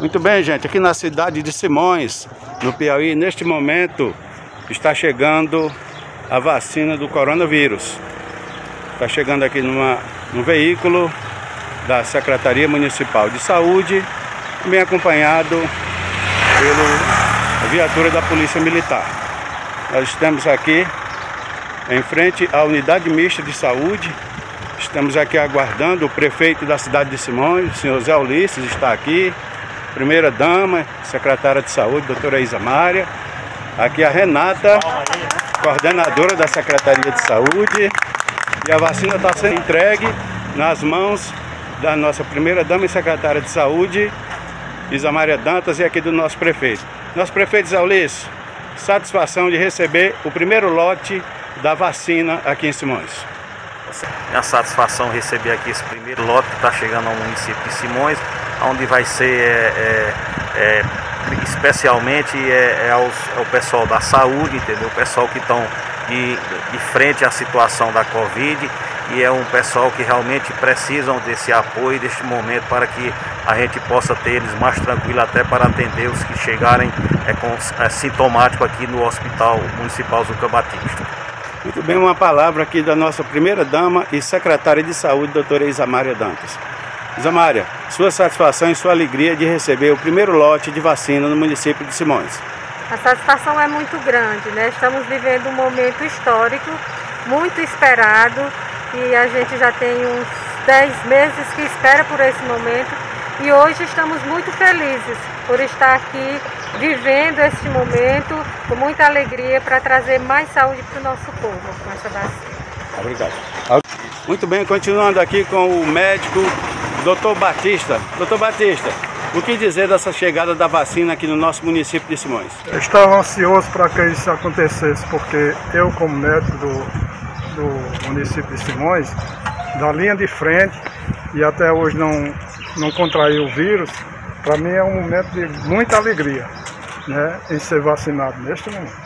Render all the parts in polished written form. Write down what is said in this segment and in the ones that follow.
Muito bem, gente, aqui na cidade de Simões, no Piauí, neste momento está chegando a vacina do coronavírus. Está chegando aqui num veículo da Secretaria Municipal de Saúde, bem acompanhado pela viatura da Polícia Militar. Nós estamos aqui em frente à Unidade Mista de Saúde. Estamos aqui aguardando o prefeito da cidade de Simões, o senhor Zé Ulisses, está aqui. Primeira dama, secretária de saúde, doutora Isa Mária. Aqui a Renata, coordenadora da Secretaria de Saúde. E a vacina está sendo entregue nas mãos da nossa primeira dama e secretária de saúde, Isa Mária Dantas, e aqui do nosso prefeito. Nosso prefeito Zé Ulisses, satisfação de receber o primeiro lote da vacina aqui em Simões. É uma satisfação receber aqui esse primeiro lote que está chegando ao município de Simões, onde vai ser especialmente ao pessoal da saúde, entendeu? O pessoal que estão de frente à situação da Covid, e é um pessoal que realmente precisam desse apoio, deste momento, para que a gente possa ter eles mais tranquilos até para atender os que chegarem sintomáticos aqui no Hospital Municipal Zuca Batista. Muito bem, uma palavra aqui da nossa primeira dama e secretária de saúde, doutora Isa Mária Dantas. Isa Mária, sua satisfação e sua alegria de receber o primeiro lote de vacina no município de Simões. A satisfação é muito grande, né? Estamos vivendo um momento histórico, muito esperado, e a gente já tem uns 10 meses que espera por esse momento, e hoje estamos muito felizes por estar aqui vivendo este momento com muita alegria para trazer mais saúde para o nosso povo com essa vacina. Obrigado. Muito bem, continuando aqui com o médico Dr. Batista. Dr. Batista, o que dizer dessa chegada da vacina aqui no nosso município de Simões? Eu estava ansioso para que isso acontecesse, porque eu, como médico do município de Simões, da linha de frente, e até hoje não contraí o vírus, para mim é um momento de muita alegria, né, em ser vacinado neste momento.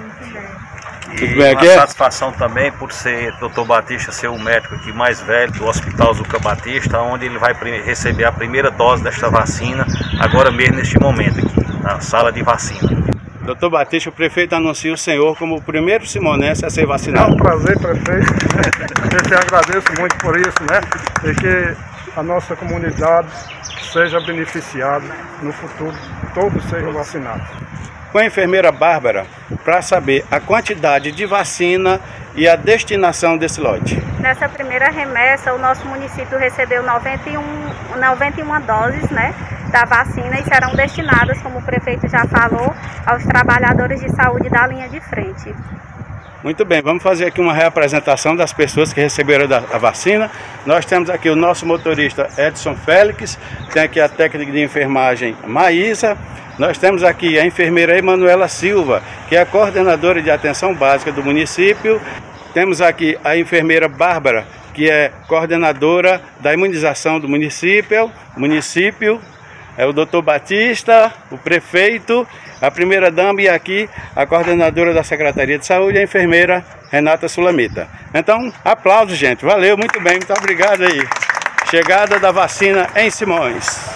E uma satisfação também por ser Dr. Batista ser o médico aqui mais velho do Hospital Zuca Batista, onde ele vai receber a primeira dose desta vacina, agora mesmo neste momento aqui, na sala de vacina. Dr. Batista, o prefeito anuncia o senhor como o primeiro simonense a ser vacinado. É um prazer, prefeito. Eu te agradeço muito por isso, né? E que a nossa comunidade seja beneficiada no futuro, todos sejam vacinados. Com a enfermeira Bárbara, para saber a quantidade de vacina e a destinação desse lote. Nessa primeira remessa, o nosso município recebeu 91 doses, né, da vacina, e serão destinadas, como o prefeito já falou, aos trabalhadores de saúde da linha de frente. Muito bem, vamos fazer aqui uma reapresentação das pessoas que receberam a vacina. Nós temos aqui o nosso motorista Edson Félix, tem aqui a técnica de enfermagem Maísa, nós temos aqui a enfermeira Emanuela Silva, que é a coordenadora de atenção básica do município. Temos aqui a enfermeira Bárbara, que é coordenadora da imunização do município. É o Dr. Batista, o prefeito, a primeira dama, e aqui a coordenadora da Secretaria de Saúde, a enfermeira Renata Sulamita. Então, aplausos, gente. Valeu, muito bem, muito obrigado aí. Chegada da vacina em Simões.